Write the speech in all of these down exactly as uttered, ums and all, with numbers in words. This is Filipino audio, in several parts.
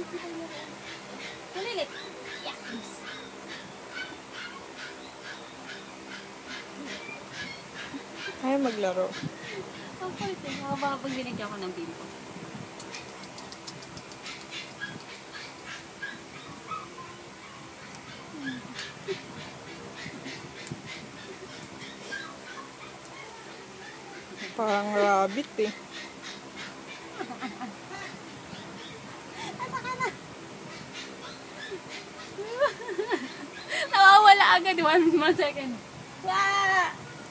Kulilit. Yes. Ayaw maglaro. Ang kulit eh. Ako baka pag binigyan ko ng bimbo. Parang rabbit eh. Asa ka na? Nawawala agad. One, one second. Wah!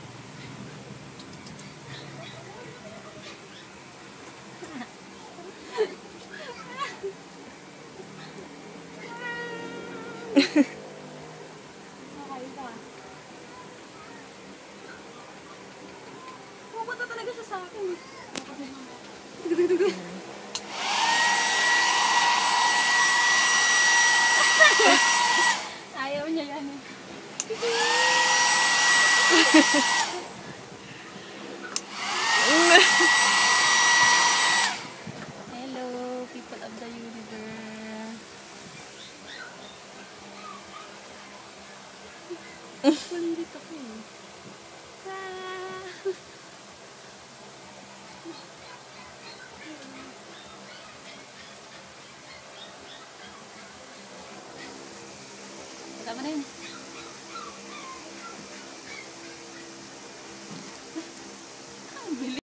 Pupunta talaga siya sa akin. Ayaw niya yan eh. Hello, people of the universe. Kulilit ako eh. Ah. Tama na yun.